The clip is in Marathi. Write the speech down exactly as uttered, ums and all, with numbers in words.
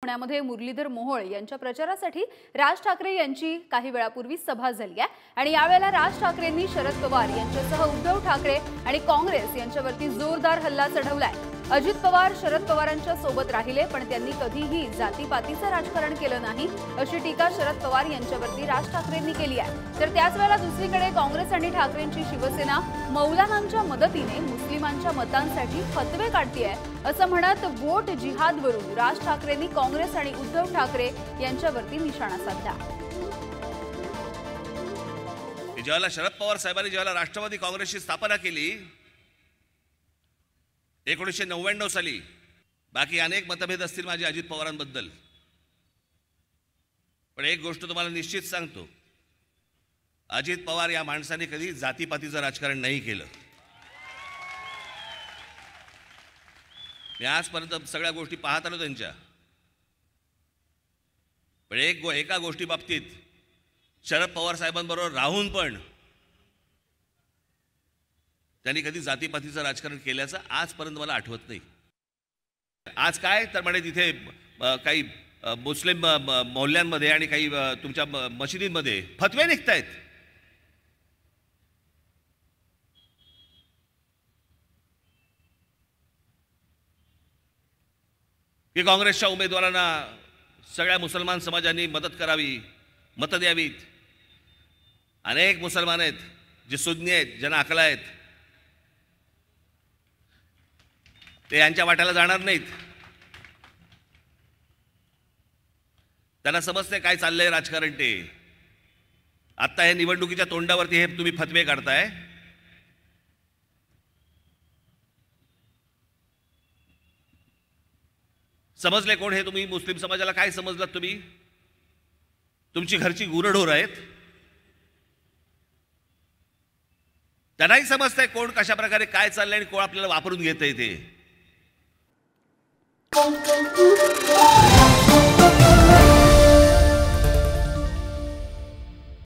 पुण्यामध्ये मुरलीधर मोहोळ यांच्या प्रचारासाठी राज ठाकरे यांची काही वेळापूर्वी सभा झाली आहे आणि यावेळेला राज ठाकरेंनी शरद पवार यांच्यासह उद्धव ठाकरे आणि काँग्रेस यांच्यावरती जोरदार हल्ला चढवलाय। अजित पवार शरद पवारांच्या सोबत राहिले पण त्यांनी कधीही जातीपातीचं राजकारण केलं नाही अशी टीका शरद पवार यांच्यावरती राज ठाकरेंनी केली आहे। तर त्याच वेळेला दुसरीकडे काँग्रेस आणि ठाकरेंची शिवसेना मौलानांच्या मदतीने मुस्लिमांच्या मतांसाठी फतवे काढतेय असं म्हणत वोट जिहादवरून राज ठाकरेंनी काँग्रेस आणि उद्धव ठाकरे यांच्यावरती निशाणा साधला। ज्यावेळेला शरद पवार साहेबांनी ज्यावेळेला राष्ट्रवादी काँग्रेसची स्थापना केली एकोणीसशे नव्याण्णव साली, बाकी अनेक मतभेद असतील माझे अजित पवारांबद्दल, पण एक गोष्ट तुम्हाला निश्चित सांगतो, अजित पवार या माणसाने कधी जातीपातीचं राजकारण नाही केलं। मी आजपर्यंत सगळ्या गोष्टी पाहत आलो त्यांच्या, पण एक गो एका गोष्टी बाबतीत शरद पवार साहेबांबरोबर राहून पण त्यांनी कधी जातीपातीचं राजकारण केल्याचं आजपर्यंत मला आठवत नाही। आज काय तर म्हणे तिथे काही मुस्लिम मोहल्ल्यांमध्ये आणि काही तुमच्या मशिदींमध्ये फतवे निघतायत। की काँग्रेसच्या उमेदवारांना सगळ्या मुसलमान समाजांनी मदत करावी, मतं द्यावीत। अनेक मुसलमान आहेत जे सुन्नी आहेत, ज्यांना अकल आहेत, ते यांच्या वाट्याला जाणार नाहीत। त्यांना समजते काय चाललंय राजकारण। ते आता हे निवडणुकीच्या तोंडावरती हे तुम्ही फतवे काढताय। समजले कोण हे तुम्ही? मुस्लिम समाजाला काय समजलात तुम्ही? तुमची घरची गुरढोर आहेत। त्यांनाही समजतंय कोण कशा प्रकारे काय चाललंय आणि कोण आपल्याला वापरून घेतंय ते।